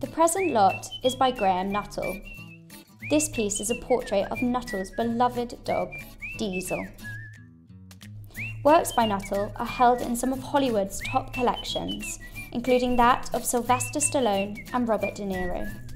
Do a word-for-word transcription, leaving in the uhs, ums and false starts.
The present lot is by Graham Knuttel. This piece is a portrait of Knuttel's beloved dog, Diesel. Works by Knuttel are held in some of Hollywood's top collections, including that of Sylvester Stallone and Robert De Niro.